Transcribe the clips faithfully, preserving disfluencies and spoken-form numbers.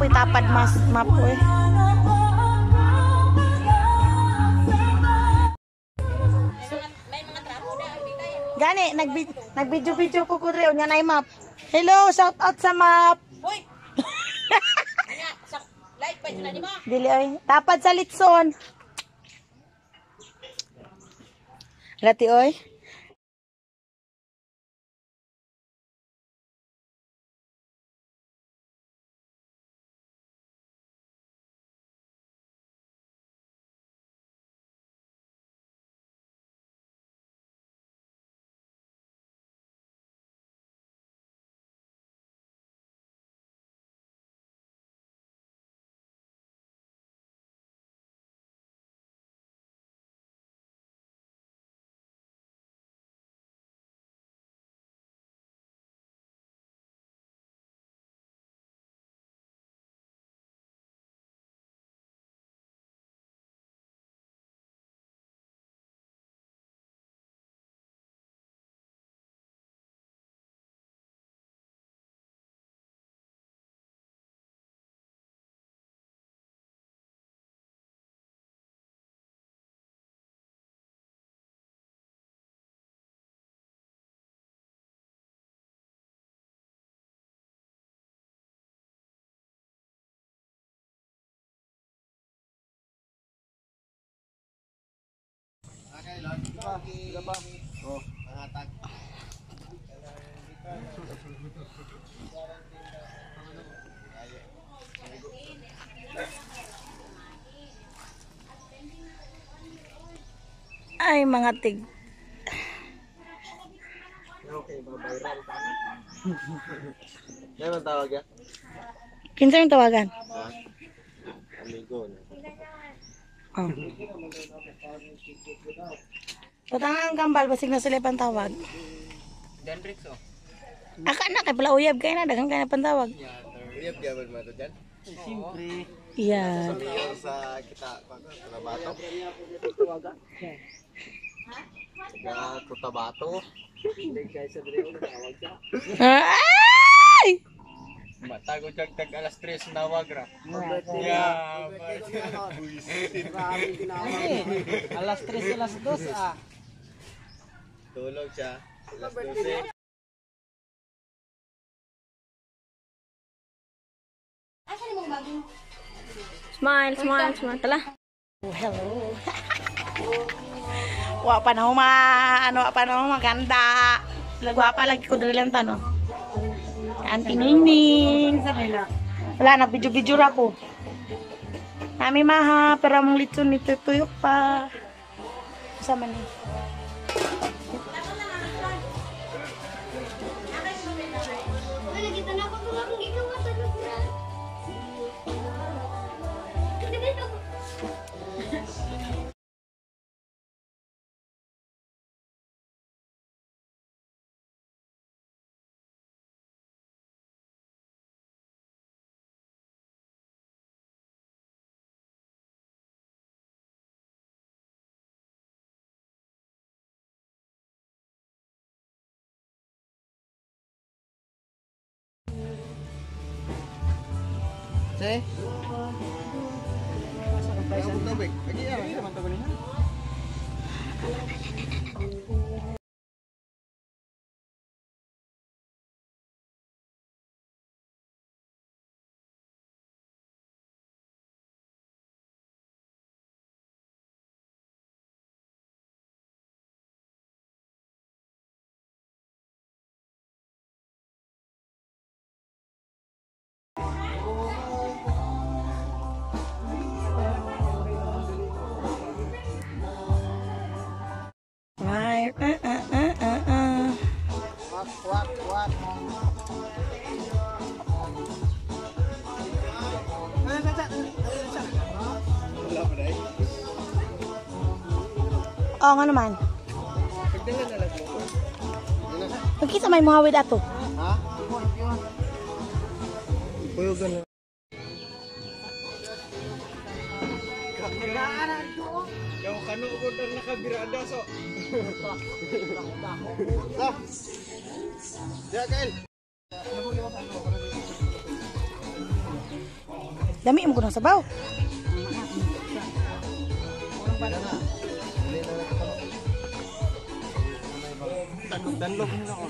napoy tapad mas mapoy. Gani, nag-video-video ko ko rin. Yan ay map. Hello, shout out sa map. Uy! Live pa sila ni mo? Dili oy. Tapad sa litson. Lati oy. Oh, nangatag. Ay mga tig. Okay, viral ka. Ano tawag yan? Kinsa yung tawagan? Ha? Amigo. Oh. Patangang kambal basig na sila pantawag. Danrix oh. Aka na kay pala uyab kay na daghang kay na pantawag. Uyab kaya ba ito dyan? Siyempre. Iya. Sa mayor sa kita, Cotabato. Sa Cotabato. Ay! Matago tag alas tres nawag ra. Yeah. Alas tres alas dos ah. Tulog siya. alas dose. Smile, smile, smile. Tala. Oh, hello. Wa pa na huma, ano pa na huma maganda. Lagwa pa lagi ko dali lang tanong. Auntie Ningning. Wala, nag-video-video ra ko. Nami maha, pero mong litson nito tuyok pa. Sama ni. Say? Ang tubig. Lagi ya, lagi naman tubig niya. Ay, uh, uh, uh, uh, uh. Wak, wak, wak. Wala pa dahil. Oo nga naman. Pagdala na lang mo. Pagkita may muhawid ato. Ha? Puyugan na. Yung kanu ko nang nakabirada so. Sa. Diya kail. Dami mo ko ng sabaw. Danlog mo na ako.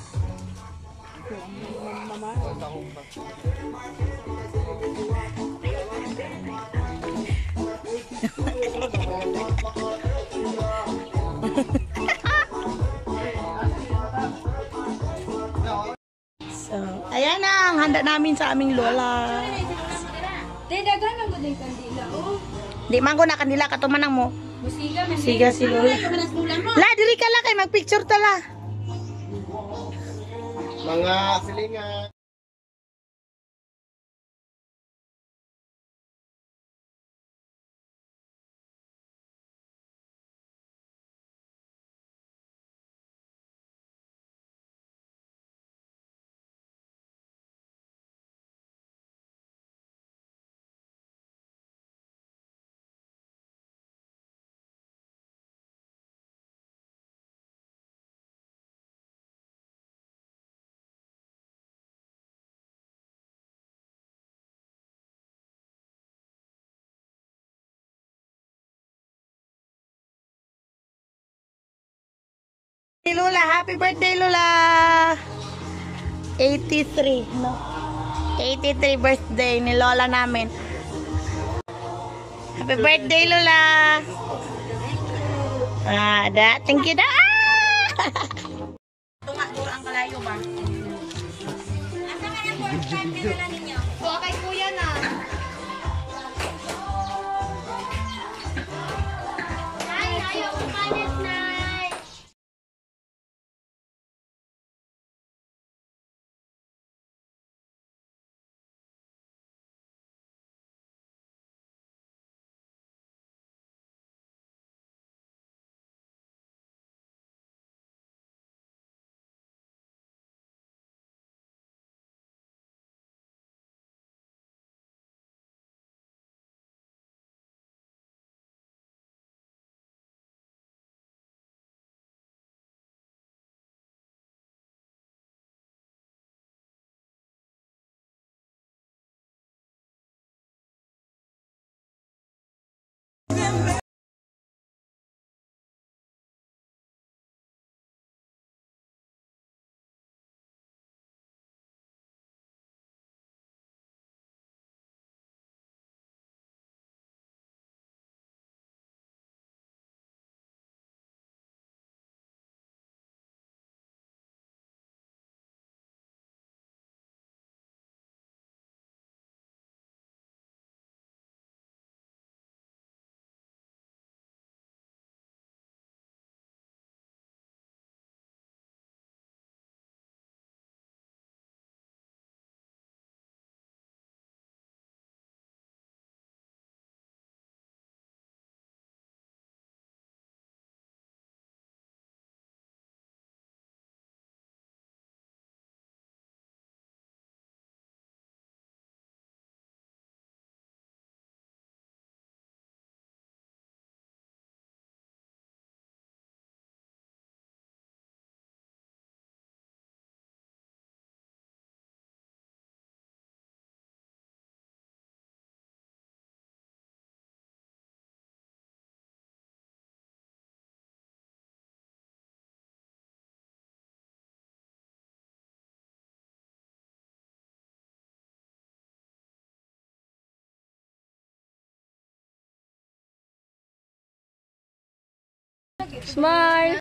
So, ayan na ang handa namin sa aming lola. Day dagan ang guding kandila oh. Di man ko na kanila katumanang mo. Musiga man. Siga si lola. mo. La, dili ka la kay magpicture tala. Mga silingan. Hey Lola, happy birthday Lola. eighty-three, no? eighty-three birthday ni Lola namin. Happy birthday Lola. Ah, da, thank you da. Tunga duro ang kalayo ba? Asa ka yung first time nila ninyo? O kay kuya na. Ay, ayaw ko panis na. Smile.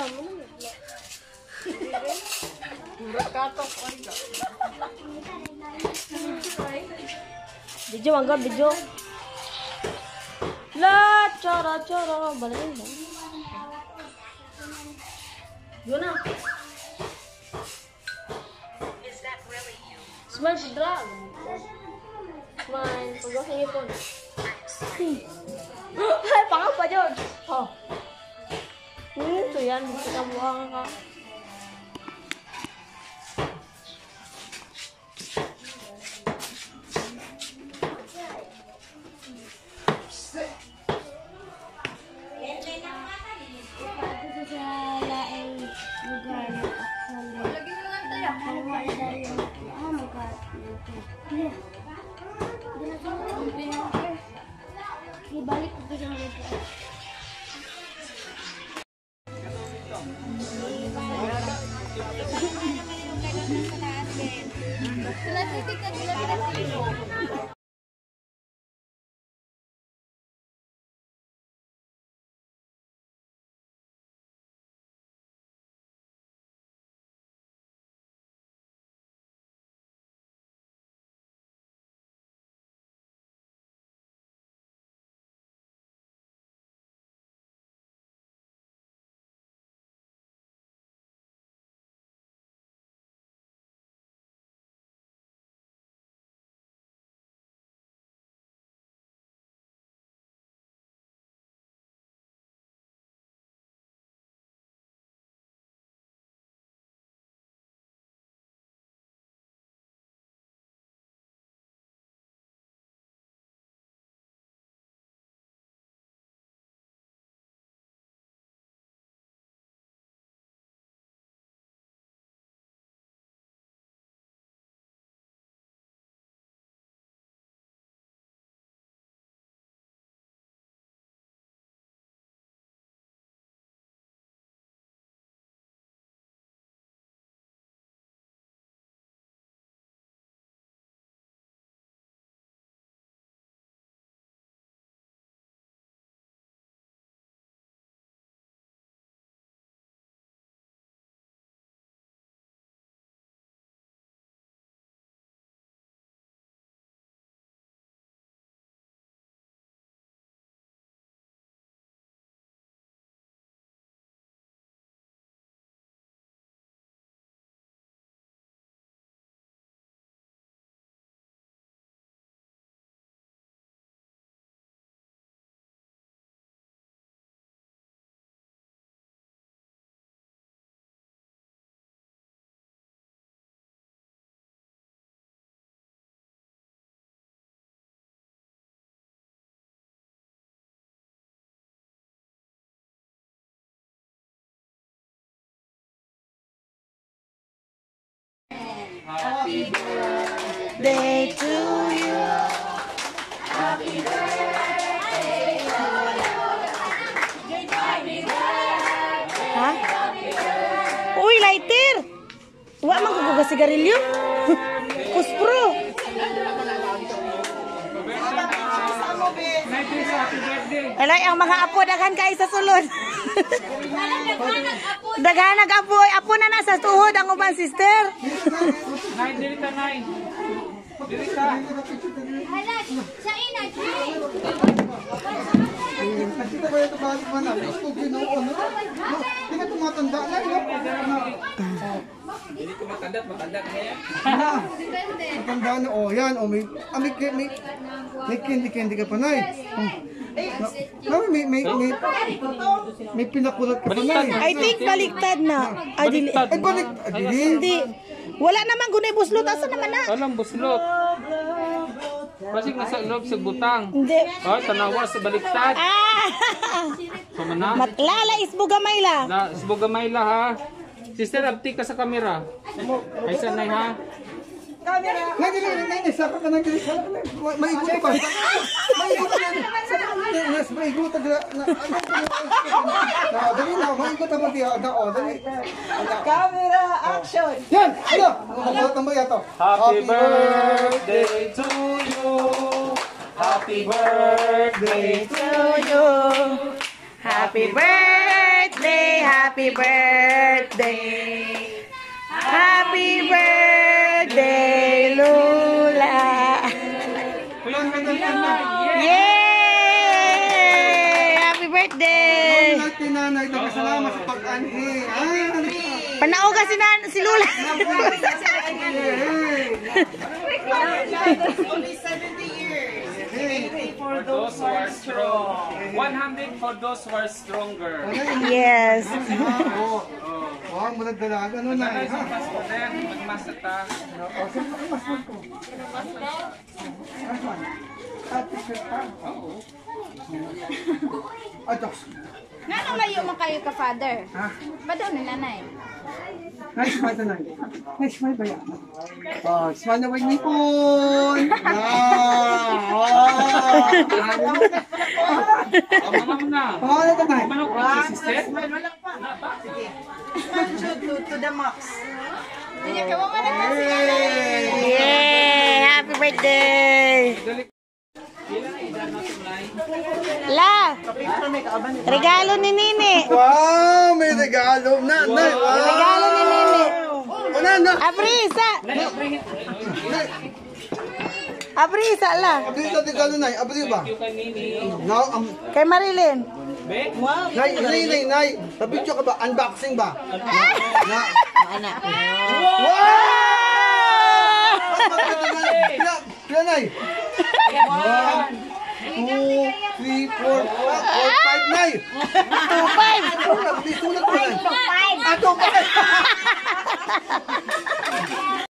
Video mangga video. La cara cara balik. Guna. Smile si drag. Smile. Pagod sa ipon. Ay, pangap pa dyan. Oh. Hmm, so yan. Kita buhang ka. Ibalik ko sa mga Happy birthday to you. Happy birthday to you. Ha? Uy, lighter! Wa man ko gugas sigarilyo. Kuspro. Alay, ang mga apo daghan kay sa sulod. Daghan nag-apoy, apo na na sa tuhod ang uban sister. Nine, dirita, nine. Dirita. Halag, sa ina, Nakita ba ito balik man na? Gusto ginoon, no? Hindi ka tumatanda na, no? Hindi ko matanda, matanda na yan. Matanda na, oh, yan, oh, may, ah, may, may, may candy-candy ka pa na, eh. Oh. May, may, may, may, may pinakulat ka pa na, eh. I think baliktad na. Adili. Ay, balik, adili. Hindi. Wala naman gunay buslot. Asa naman na? Alam, buslot. Kasi nasa loob sa butang. Hindi. Oh, tanawa sa baliktad. Ah! Sumana. Matlala isbo gamay la. Na, sbugamay la ha. Sister, abti ka sa kamera. Ay, sanay ha. Nay, dili, nay, nay, saka ka nang dili. Maigot ka ba? Maigot ka na. Mas maigot ka na. Na, dali na, maigot ka ba diya? Da, oh, dali. Camera action! Yan! Ano? Makulat ang baya to. Happy birthday to you. Happy birthday to To you. Happy birthday, happy birthday. Happy birthday, Lula. Yay! Happy birthday. Lahat ni nanay, nagkasalamat sa pag-anhi. Ay, ano ka? Panauga si, nan si Lula. Only seventy years. Hey, for Those who are strong. one hundred for those who are stronger. Yes. Oo. Wow, muna dalaga. Ano na? Ay, Ha? sa Pasko din, magmasata. O, sino ang mas ko? Mas man. Ah, t-shirt pa. Oo. Ah, Diyos. Nga nang layo mo kayo ka, Father? Ha? Ba daw ni nanay? Nice smile na lang. Nice smile ba yan? Oh, smile na wag nipon. Ah! Oh! Mamam na. Oh, ano ba? Manok One, si sister? smile mo lang pa. Sige. To, to, to the max. Hindi ka mo man Yay! Happy birthday. La, regalo ni Nini. Wow, may regalo. Na, na. Wow. Regalo ni Nini. Oh, na, na. Abrisa. Abrisa la. Abri sa regalo na. Abri ba? Now, um, Kay Marilyn. nay, nay, nay, nay. Tabidyo ka ba? Unboxing ba? Na. Wow! Pila, pila, nay. One, two, three, four, five, four, five, nay. Two five. Sulat, di sulat ko, nay. Ah, two, five.